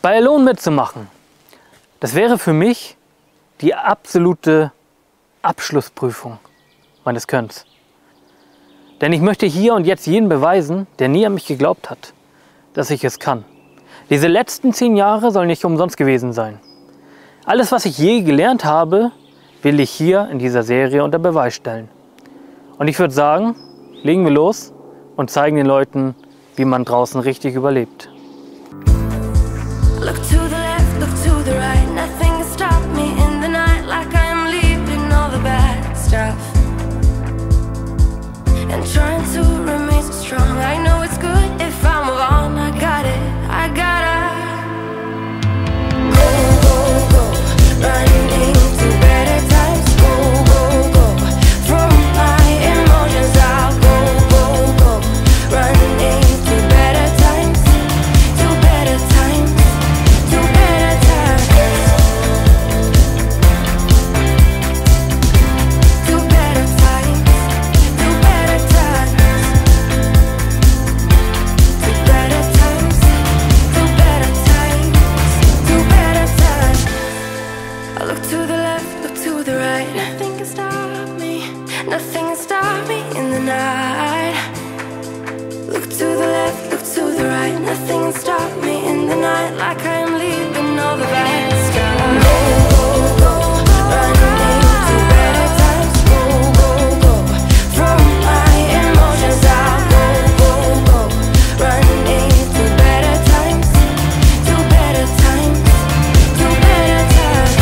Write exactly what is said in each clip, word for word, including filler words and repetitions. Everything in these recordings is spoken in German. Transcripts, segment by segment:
Bei Alone mitzumachen, das wäre für mich die absolute Abschlussprüfung meines Könnens. Denn ich möchte hier und jetzt jedem beweisen, der nie an mich geglaubt hat, dass ich es kann. Diese letzten zehn Jahre sollen nicht umsonst gewesen sein. Alles, was ich je gelernt habe, will ich hier in dieser Serie unter Beweis stellen. Und ich würde sagen, legen wir los und zeigen den Leuten, wie man draußen richtig überlebt. Look to the left, look to the right. Nothing can stop me in the night, like I am leaving all the bad stuff and trying to remain so strong. I know it's good if I move on. I got it, I gotta go, go, go, running to better times. Go, go, go, from my emotions I'll go, go, go, running to better times, to better times. Nothing can stop me in the night. Look to the left, look to the right. Nothing can stop me in the night, like I am leaving all the bad stuff. Go, go, go, running to better times. Go, go, go, from my emotions I'll go, go, go, running to better times, to better times, to better times.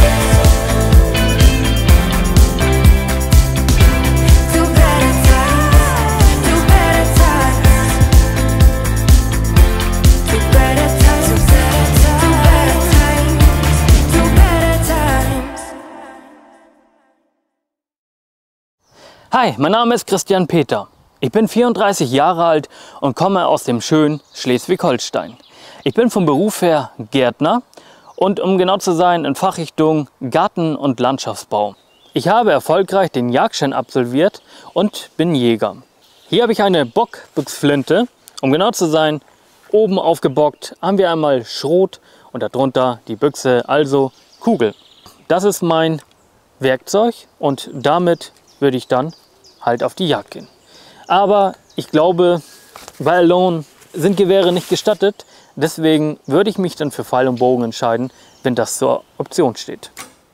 Hi, mein Name ist Christian Peter. Ich bin vierunddreißig Jahre alt und komme aus dem schönen Schleswig-Holstein. Ich bin vom Beruf her Gärtner und um genau zu sein in Fachrichtung Garten- und Landschaftsbau. Ich habe erfolgreich den Jagdschein absolviert und bin Jäger. Hier habe ich eine Bockbüchsflinte, um genau zu sein, oben aufgebockt haben wir einmal Schrot und darunter die Büchse, also Kugel. Das ist mein Werkzeug und damit würde ich dann halt auf die Jagd gehen. Aber ich glaube, bei Alone sind Gewehre nicht gestattet. Deswegen würde ich mich dann für Pfeil und Bogen entscheiden, wenn das zur Option steht.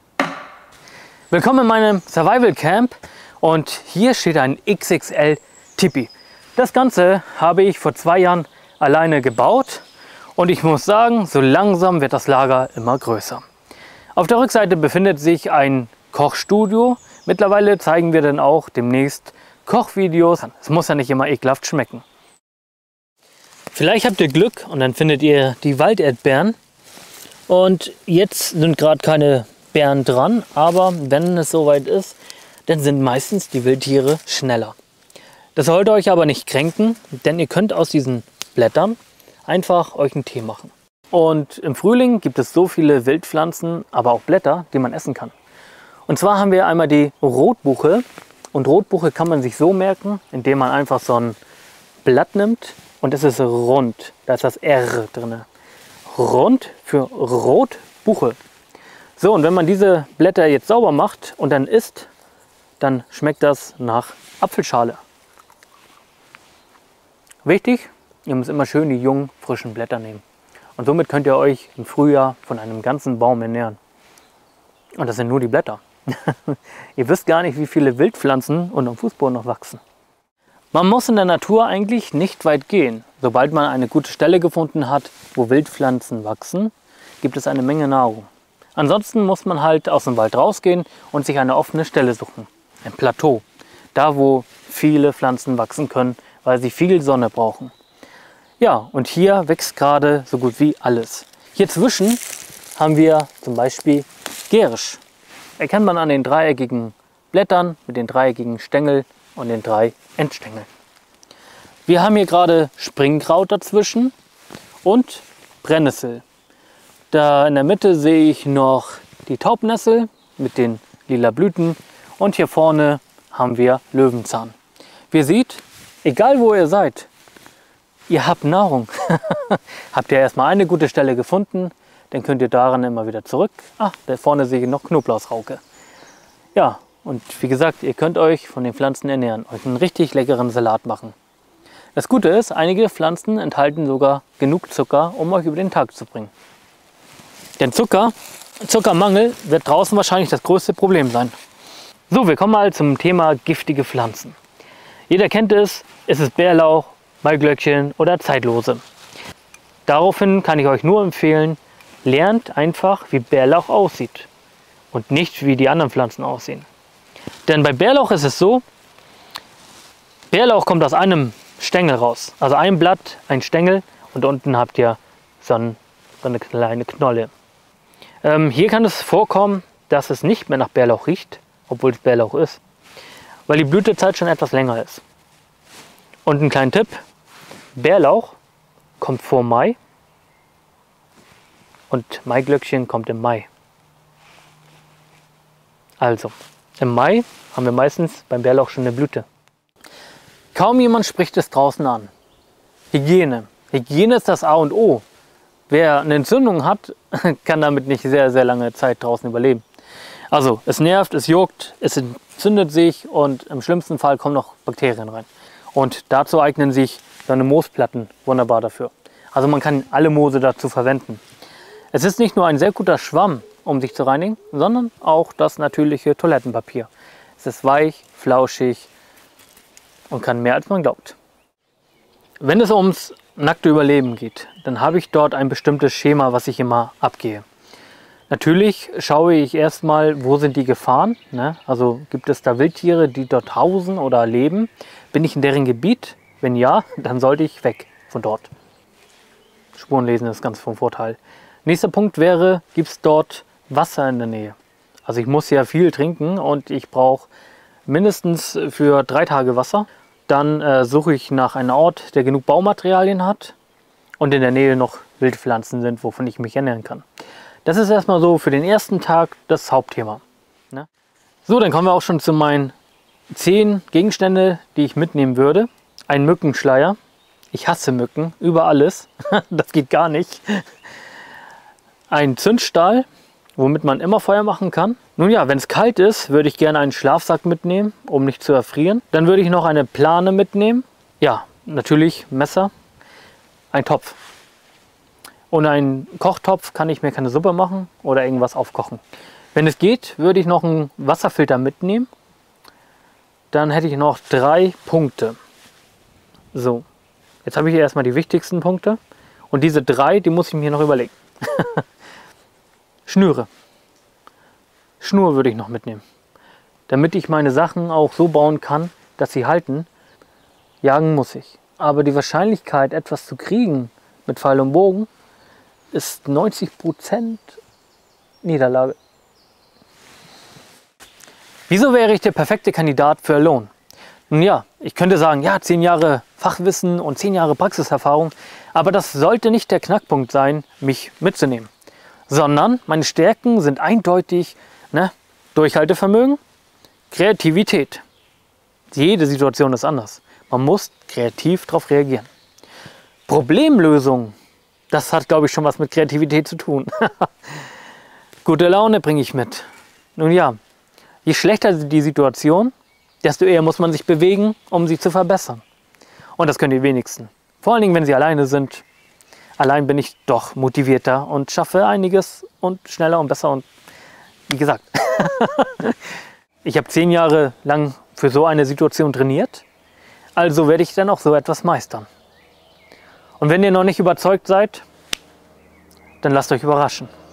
Willkommen in meinem Survival Camp und hier steht ein X X L Tipi. Das Ganze habe ich vor zwei Jahren alleine gebaut und ich muss sagen, so langsam wird das Lager immer größer. Auf der Rückseite befindet sich ein Kochstudio. Mittlerweile zeigen wir dann auch demnächst Kochvideos. Es muss ja nicht immer ekelhaft schmecken. Vielleicht habt ihr Glück und dann findet ihr die Walderdbeeren. Und jetzt sind gerade keine Beeren dran, aber wenn es soweit ist, dann sind meistens die Wildtiere schneller. Das sollte euch aber nicht kränken, denn ihr könnt aus diesen Blättern einfach euch einen Tee machen. Und im Frühling gibt es so viele Wildpflanzen, aber auch Blätter, die man essen kann. Und zwar haben wir einmal die Rotbuche. Und Rotbuche kann man sich so merken, indem man einfach so ein Blatt nimmt und es ist rund. Da ist das R drin. Rund für Rotbuche. So, und wenn man diese Blätter jetzt sauber macht und dann isst, dann schmeckt das nach Apfelschale. Wichtig, ihr müsst immer schön die jungen, frischen Blätter nehmen. Und somit könnt ihr euch im Frühjahr von einem ganzen Baum ernähren. Und das sind nur die Blätter. Ihr wisst gar nicht, wie viele Wildpflanzen unterm Fußboden noch wachsen. Man muss in der Natur eigentlich nicht weit gehen. Sobald man eine gute Stelle gefunden hat, wo Wildpflanzen wachsen, gibt es eine Menge Nahrung. Ansonsten muss man halt aus dem Wald rausgehen und sich eine offene Stelle suchen. Ein Plateau. Da, wo viele Pflanzen wachsen können, weil sie viel Sonne brauchen. Ja, und hier wächst gerade so gut wie alles. Hier zwischen haben wir zum Beispiel Gerisch. Erkennt man an den dreieckigen Blättern mit den dreieckigen Stängeln und den drei Endstängeln. Wir haben hier gerade Springkraut dazwischen und Brennnessel. Da in der Mitte sehe ich noch die Taubnessel mit den lila Blüten und hier vorne haben wir Löwenzahn. Wie ihr seht, egal wo ihr seid, ihr habt Nahrung. Habt ihr erstmal eine gute Stelle gefunden, dann könnt ihr daran immer wieder zurück. Ah, da vorne sehe ich noch Knoblauchsrauke. Ja, und wie gesagt, ihr könnt euch von den Pflanzen ernähren, euch einen richtig leckeren Salat machen. Das Gute ist, einige Pflanzen enthalten sogar genug Zucker, um euch über den Tag zu bringen. Denn Zucker, Zuckermangel wird draußen wahrscheinlich das größte Problem sein. So, wir kommen mal zum Thema giftige Pflanzen. Jeder kennt es, ist es Bärlauch, Maiglöckchen oder Zeitlose. Daraufhin kann ich euch nur empfehlen, lernt einfach, wie Bärlauch aussieht und nicht, wie die anderen Pflanzen aussehen. Denn bei Bärlauch ist es so, Bärlauch kommt aus einem Stängel raus. Also ein Blatt, ein Stängel und unten habt ihr so, ein, so eine kleine Knolle. Ähm, hier kann es vorkommen, dass es nicht mehr nach Bärlauch riecht, obwohl es Bärlauch ist, weil die Blütezeit schon etwas länger ist. Und ein kleiner Tipp, Bärlauch kommt vor Mai und Maiglöckchen kommt im Mai. Also, im Mai haben wir meistens beim Bärlauch schon eine Blüte. Kaum jemand spricht es draußen an. Hygiene. Hygiene ist das A und O. Wer eine Entzündung hat, kann damit nicht sehr, sehr lange Zeit draußen überleben. Also, es nervt, es juckt, es entzündet sich und im schlimmsten Fall kommen noch Bakterien rein. Und dazu eignen sich seine Moosplatten wunderbar dafür. Also man kann alle Moose dazu verwenden. Es ist nicht nur ein sehr guter Schwamm, um sich zu reinigen, sondern auch das natürliche Toilettenpapier. Es ist weich, flauschig und kann mehr als man glaubt. Wenn es ums nackte Überleben geht, dann habe ich dort ein bestimmtes Schema, was ich immer abgehe. Natürlich schaue ich erstmal, wo sind die Gefahren, ne? Also gibt es da Wildtiere, die dort hausen oder leben? Bin ich in deren Gebiet? Wenn ja, dann sollte ich weg von dort. Spurenlesen ist ganz vom Vorteil. Nächster Punkt wäre, gibt es dort Wasser in der Nähe? Also ich muss ja viel trinken und ich brauche mindestens für drei Tage Wasser. Dann äh, suche ich nach einem Ort, der genug Baumaterialien hat und in der Nähe noch Wildpflanzen sind, wovon ich mich ernähren kann. Das ist erstmal so für den ersten Tag das Hauptthema. Ne? So, dann kommen wir auch schon zu meinen zehn Gegenstände, die ich mitnehmen würde. Ein Mückenschleier. Ich hasse Mücken über alles. Das geht gar nicht. Ein Zündstahl, womit man immer Feuer machen kann. Nun ja, wenn es kalt ist, würde ich gerne einen Schlafsack mitnehmen, um nicht zu erfrieren. Dann würde ich noch eine Plane mitnehmen. Ja, natürlich Messer. Ein Topf. Ohne einen Kochtopf kann ich mir keine Suppe machen oder irgendwas aufkochen. Wenn es geht, würde ich noch einen Wasserfilter mitnehmen. Dann hätte ich noch drei Punkte. So, jetzt habe ich hier erstmal die wichtigsten Punkte. Und diese drei, die muss ich mir noch überlegen. Schnüre. Schnur würde ich noch mitnehmen. Damit ich meine Sachen auch so bauen kann, dass sie halten. Jagen muss ich. Aber die Wahrscheinlichkeit, etwas zu kriegen mit Pfeil und Bogen, ist neunzig Prozent Niederlage. Wieso wäre ich der perfekte Kandidat für Alone? Nun ja, ich könnte sagen, ja, zehn Jahre Fachwissen und zehn Jahre Praxiserfahrung, aber das sollte nicht der Knackpunkt sein, mich mitzunehmen. Sondern meine Stärken sind eindeutig ne, Durchhaltevermögen, Kreativität. Jede Situation ist anders. Man muss kreativ darauf reagieren. Problemlösung. Das hat, glaube ich, schon was mit Kreativität zu tun. Gute Laune bringe ich mit. Nun ja, je schlechter die Situation, desto eher muss man sich bewegen, um sie zu verbessern. Und das können die wenigsten. Vor allen Dingen, wenn sie alleine sind. Allein bin ich doch motivierter und schaffe einiges und schneller und besser. Und wie gesagt, ich habe zehn Jahre lang für so eine Situation trainiert. Also werde ich dann auch so etwas meistern. Und wenn ihr noch nicht überzeugt seid, dann lasst euch überraschen.